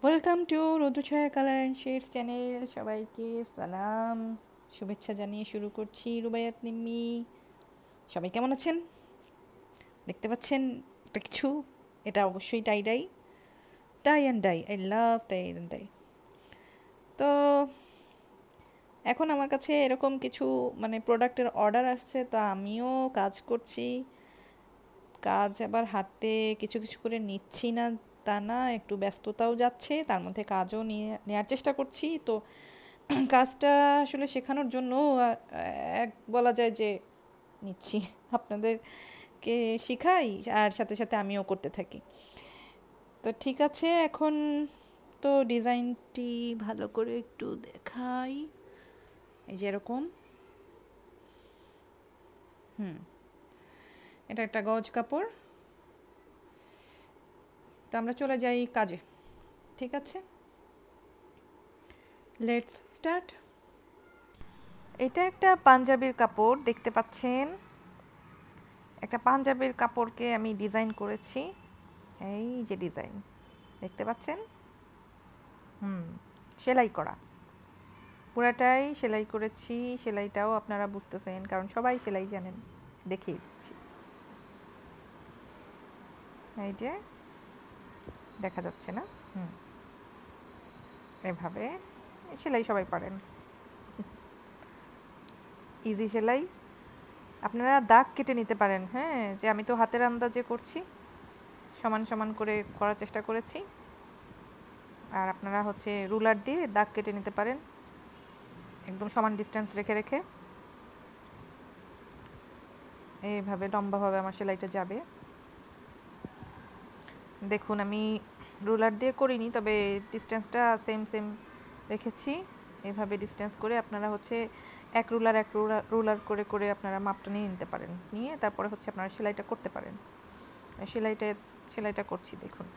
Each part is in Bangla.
Welcome to Rudrachhaya colour and shades channel. সবাইকে সালাম, শুভেচ্ছা জানিয়ে শুরু করছি। রুবাইয়াত নিম্মি, সবাই কেমন আছেন? দেখতে পাচ্ছেন এটা কিছু, এটা অবশ্যই tie dye, tie and dye. I love tie and dye. তো এখন আমার কাছে এরকম কিছু প্রোডাক্টের অর্ডার আসছে, তো আমিও কাজ করছি। কাজ আবার হাতে কিছু কিছু করে নিচ্ছি না তা না, একটু ব্যস্ততাও যাচ্ছে, তার মধ্যে কাজও নেওয়ার চেষ্টা করছি। তো কাজটা আসলে শেখানোর জন্য এক বলা যায় যে নিচ্ছি, আপনাদেরকে শিখাই আর সাথে সাথে আমিও করতে থাকি। তো ঠিক আছে, এখন তো ডিজাইনটি ভালো করে একটু দেখাই। এই যে এরকম, এটা একটা গজ কাপড়। তো আমরা চলে যাই কাজে, ঠিক আছে? Let's start. এটা একটা পাঞ্জাবির কাপড়, দেখতে পাচ্ছেন। একটা পাঞ্জাবির কাপড়কে আমি ডিজাইন করেছি। এই যে ডিজাইন দেখতে পাচ্ছেন, সেলাই করা, পুরাটাই সেলাই করেছি। সেলাইটাও আপনারা বুঝতেছেন, কারণ সবাই সেলাই জানেন। দেখিয়ে দিচ্ছি, এই যে দেখা যাচ্ছে না? এভাবে সেলাই সবাই পারেন, ইজি সেলাই। আপনারা দাগ কেটে নিতে পারেন, হ্যাঁ, যে আমি তো হাতের আন্দাজে করছি, সমান সমান করে করার চেষ্টা করেছি। আর আপনারা রুলার দিয়ে দাগ কেটে নিতে পারেন, একদম সমান ডিস্টেন্স রেখে রেখে। এইভাবে লম্বাভাবে আমার সেলাইটা যাবে। দেখুন, আমি রুলার দিয়ে করিনি, তবে ডিস্টেন্সটা সেম সেম রেখেছি। এইভাবে ডিস্টেন্স করে আপনারা এক রুলার রুলার করে করে আপনারা মাপটা নিয়ে নিতে পারেন, নিয়ে তারপরে আপনারা সেলাইটা করতে পারেন। সেলাইটা করছি, দেখুন।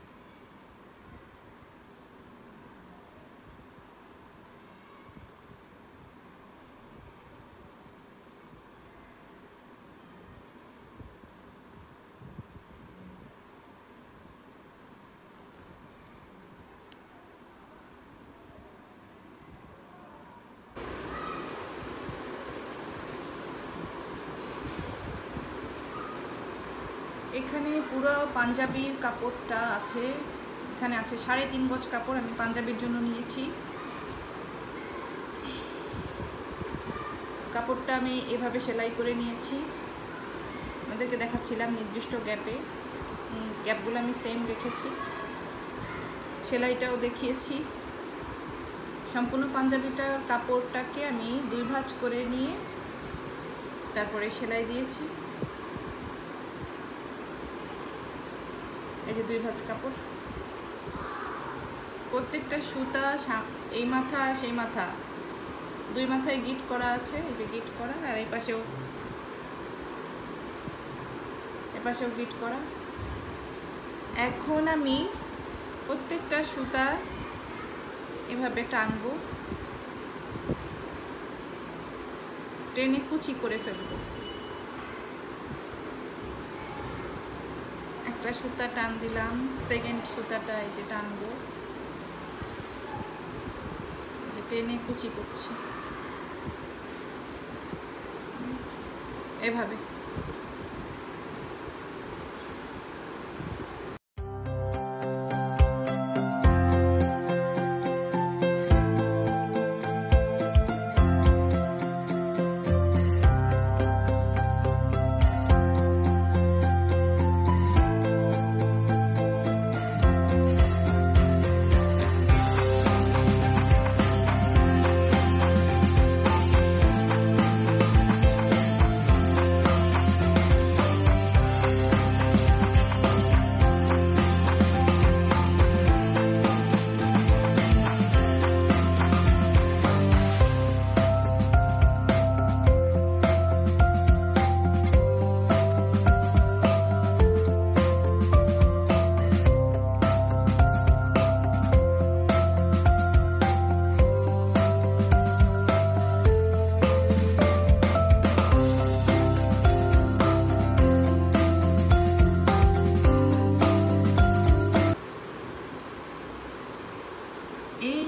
এখানে পুরো পাঞ্জাবির কাপড়টা আছে, এখানে আছে 3.5 গজ কাপড় আমি পাঞ্জাবির জন্য নিয়েছি। কাপড়টা আমি এভাবে সেলাই করে নিয়েছি, আপনাদেরকে দেখাচ্ছিলাম নির্দিষ্ট গ্যাপগুলো আমি সেম রেখেছি, সেলাইটাও দেখিয়েছি। সম্পূর্ণ পাঞ্জাবিটার কাপড়টাকে আমি 2 ভাঁজ করে নিয়ে তারপরে সেলাই দিয়েছি। এই যে 2 ভাঁজ কাপড়, প্রত্যেকটা সুতা এই মাথা সেই মাথা 2 মাথায় গিট করা আছে, এই যে গিট করা, আর এই পাশেও গিট করা। এখন আমি প্রত্যেকটা সুতা এভাবে টানবো, টেনে কুচি করে ফেলবো। একটা সুতা টান দিলাম, সেকেন্ড সুতাটা এই যে টানবো, যে টেনে কুচি করছি এভাবে।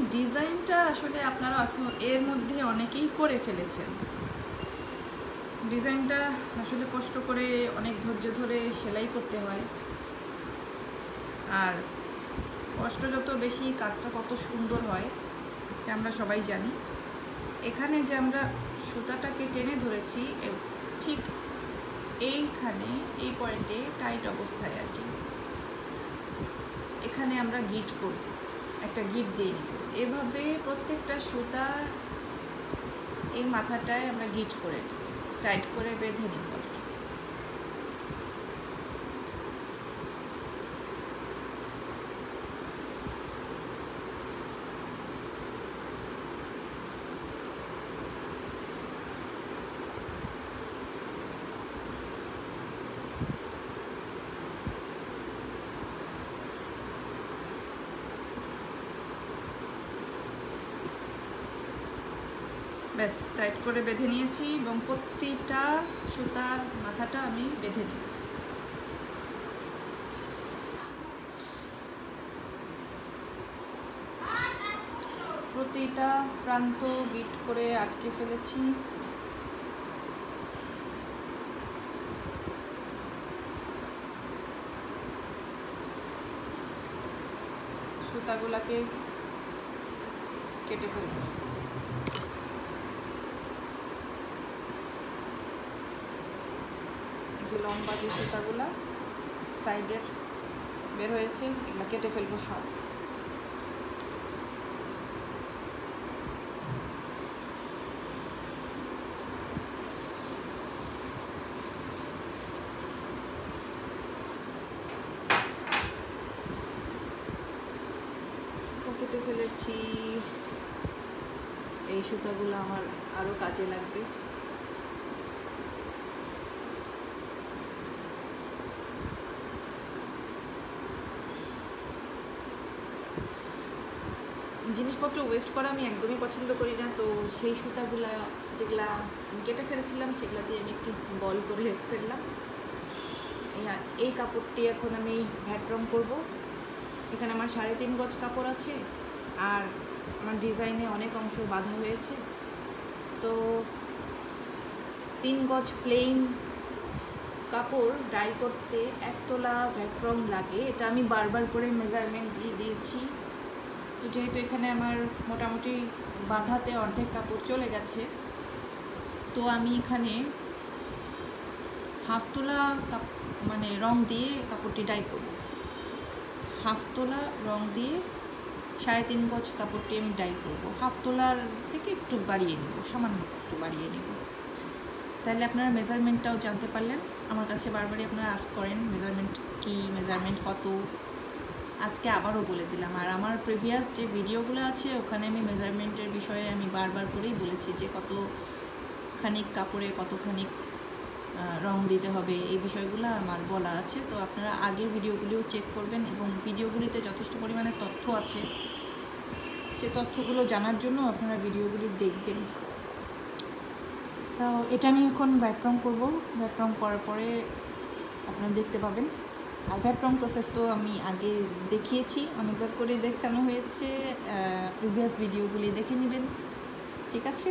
ডিজাইনটা আসলে আপনারা এখন এর মধ্যে অনেকেই করে ফেলেছেন। ডিজাইনটা আসলে কষ্ট করে অনেক ধৈর্য ধরে সেলাই করতে হয়, আর কষ্ট যত বেশি কাজটা তত সুন্দর হয়, এটা আমরা সবাই জানি। এখানে যে আমরা সুতাটাকে টেনে ধরেছি ঠিক এইখানে, এই পয়েন্টে টাইট অবস্থায় আর কি, এখানে আমরা গিট করব, একটা গিট দিয়ে নিব। এভাবে প্রত্যেকটা সুতা এই মাথাটায় আমরা গিট করে নিব, টাইট করে বেঁধে নিব আর কি। ব্যাস টাইট করে বেঁধে নিয়েছি এবং প্রতিটা সুতার মাথাটা আমি বেঁধে নিই। প্রতিটা প্রান্ত গিট করে আটকে ফেলেছি। সুতাগুলাকে কেটে ফেলব। যে লম্বা যে সুতাগুলা সাইডের বের হয়েছে, এগুলো কেটে ফেলবো সব। সুতা কেটে ফেলেছি। এই সুতাগুলো আমার আরো কাজে লাগবে। জিনিসপত্র ওয়েস্ট করা আমি একদমই পছন্দ করি না, তো সেই সুতাগুলা যেগুলা কেটে ফেলেছিলাম সেগুলা দিয়ে আমি একটি বল করে ফেললাম। এই কাপড়টি এখন আমি ভ্যাট রং করবো। এখানে আমার 3.5 গজ কাপড় আছে, আর আমার ডিজাইনে অনেক অংশ বাঁধা হয়েছে, তো 3 গজ প্লেন কাপড় ডাই করতে 1 তোলা ভ্যাট রং লাগে। এটা আমি বারবার করে মেজারমেন্ট দিয়ে দিয়েছি। তো যেহেতু এখানে আমার মোটামুটি বাঁধাতে অর্ধেক কাপড় চলে গেছে, তো আমি এখানে 1/2 তোলা মানে রং দিয়ে কাপড়টি ডাই করব। 1/2 তোলা রং দিয়ে 3.5 গজ কাপড়টি আমি ডাই করব। 1/2 তোলার থেকে একটু বাড়িয়ে নেব, সামান্য একটু বাড়িয়ে নেব। তাহলে আপনারা মেজারমেন্টটাও জানতে পারলেন। আমার কাছে বারবারই আপনারা আস্ক করেন মেজারমেন্ট কি, মেজারমেন্ট কত। আজকে আবারও বলে দিলাম। আর আমার প্রিভিয়াস যে ভিডিওগুলো আছে ওখানে আমি মেজারমেন্টের বিষয়ে আমি বারবার করেই বলেছি যে কতখানিক কাপড়ে কতখানিক রং দিতে হবে, এই বিষয়গুলো আমার বলা আছে। তো আপনারা আগের ভিডিওগুলিও চেক করবেন, এবং ভিডিওগুলিতে যথেষ্ট পরিমাণে তথ্য আছে, সে তথ্যগুলো জানার জন্য আপনারা ভিডিওগুলি দেখবেন। তো এটা আমি এখন ভ্যাট রং করবো। ভ্যাট রং করার পরে আপনারা দেখতে পাবেন। আর ভ্যাট রং প্রসেস তো আমি আগে দেখিয়েছি, অনেকবার করে দেখানো হয়েছে, প্রিভিয়াস ভিডিওগুলি দেখে নেবেন। ঠিক আছে।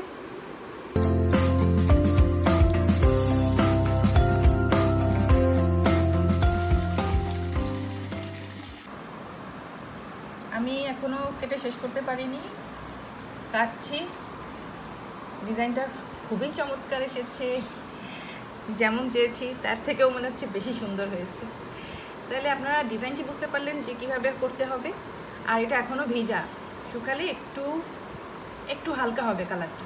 আমি এখনও কেটে শেষ করতে পারিনি, কাটছি। ডিজাইনটা খুবই চমৎকার এসেছে, যেমন চেয়েছি তার থেকেও মনে হচ্ছে বেশি সুন্দর হয়েছে। তাহলে আপনারা ডিজাইনটি বুঝতে পারলেন যে কীভাবে করতে হবে। আর এটা এখনও ভেজা, শুকালে একটু একটু হালকা হবে কালারটা।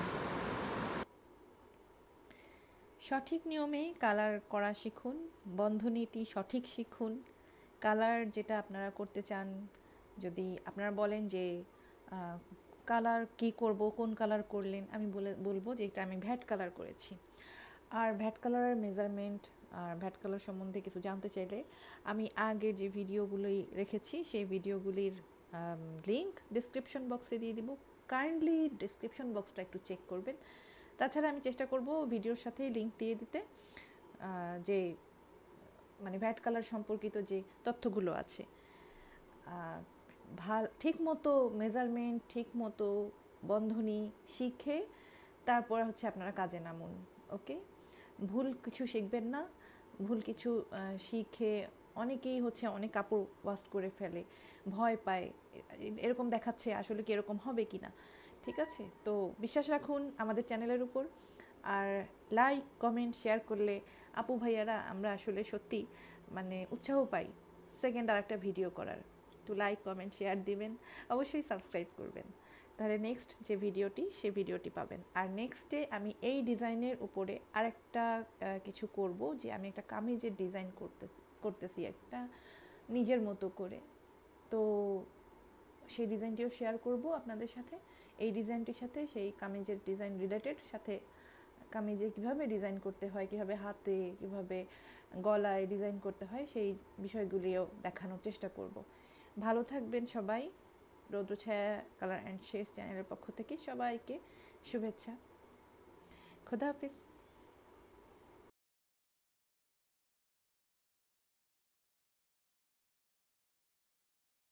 সঠিক নিয়মে কালার করা শিখুন, বন্ধনীটি সঠিক শিখুন। কালার যেটা আপনারা করতে চান, যদি আপনারা বলেন যে কালার কি করব, কোন কালার করলেন, আমি বলবো যে এটা আমি ভ্যাট কালার করেছি। আর ভ্যাট কালারের মেজারমেন্ট আর ভ্যাট কালার সম্বন্ধে কিছু জানতে চাইলে আমি আগের যে ভিডিওগুলোই রেখেছি সেই ভিডিওগুলির লিঙ্ক ডিসক্রিপশন বক্সে দিয়ে দিব। কাইন্ডলি ডিসক্রিপশন বক্সটা একটু চেক করবেন। তাছাড়া আমি চেষ্টা করব ভিডিওর সাথেই লিঙ্ক দিয়ে দিতে, যে মানে ভ্যাট কালার সম্পর্কিত যে তথ্যগুলো আছে। ঠিক মতো মেজারমেন্ট, ঠিক মতো বন্ধনী শিখে তারপর হচ্ছে আপনারা কাজে নামুন। ওকে, ভুল কিছু শিখবেন না। ভুল কিছু শিখে অনেকেই হচ্ছে অনেক কাপড় ওয়াস্ট করে ফেলে, ভয় পায়, এরকম দেখাচ্ছে, আসলে কি এরকম হবে কি না। ঠিক আছে, তো বিশ্বাস রাখুন আমাদের চ্যানেলের উপর। আর লাইক কমেন্ট শেয়ার করলে আপু ভাইয়ারা আমরা আসলে সত্যি মানে উৎসাহ পাই সেকেন্ড আর একটা ভিডিও করার। তো লাইক কমেন্ট শেয়ার দিবেন, অবশ্যই সাবস্ক্রাইব করবেন, তাহলে নেক্সট যে ভিডিওটি সে ভিডিওটি পাবেন। আর নেক্সটে আমি এই ডিজাইনের উপরে আরেকটা কিছু করব, যে আমি একটা কামিজের ডিজাইন করতেছি একটা নিজের মতো করে। তো সেই ডিজাইনটিও শেয়ার করব আপনাদের সাথে। এই ডিজাইনটির সাথে সেই কামিজের ডিজাইন রিলেটেড, সাথে কামিজে কীভাবে ডিজাইন করতে হয়, কীভাবে হাতে, কীভাবে গলায় ডিজাইন করতে হয়, সেই বিষয়গুলিও দেখানোর চেষ্টা করব। ভালো থাকবেন সবাই। রৌদ্রছায়া কালার অ্যান্ড শেডস চ্যানেলের পক্ষ থেকে সবাইকে শুভেচ্ছা। খোদা হাফিজ।